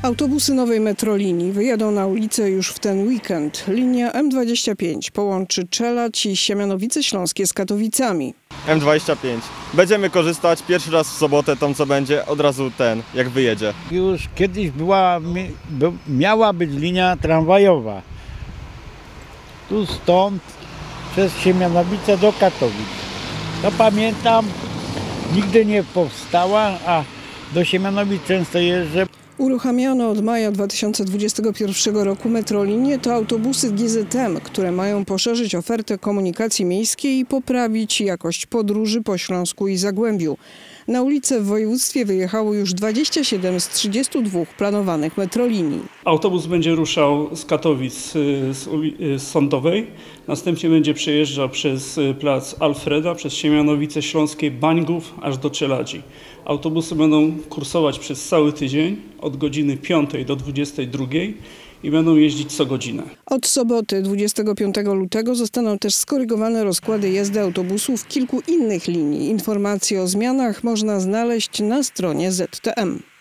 Autobusy nowej metrolinii wyjadą na ulicę już w ten weekend. Linia M25 połączy Czeladź i Siemianowice Śląskie z Katowicami. M25. Będziemy korzystać pierwszy raz w sobotę, tą co będzie, od razu jak wyjedzie. Już kiedyś miała być linia tramwajowa. Tu stąd przez Siemianowice do Katowic. To pamiętam, nigdy nie powstała, a do Siemianowic często jeżdżę. Uruchamione od maja 2021 roku metrolinie to autobusy GZM, które mają poszerzyć ofertę komunikacji miejskiej i poprawić jakość podróży po Śląsku i Zagłębiu. Na ulicę w województwie wyjechało już 27 z 32 planowanych metrolinii. Autobus będzie ruszał z Katowic z Sądowej, następnie będzie przejeżdżał przez plac Alfreda, przez Siemianowice Śląskie, Bańgów aż do Czeladzi. Autobusy będą kursować przez cały tydzień od godziny 5 do 22 i będą jeździć co godzinę. Od soboty 25 lutego zostaną też skorygowane rozkłady jazdy autobusów kilku innych linii. Informacje o zmianach można znaleźć na stronie ZTM.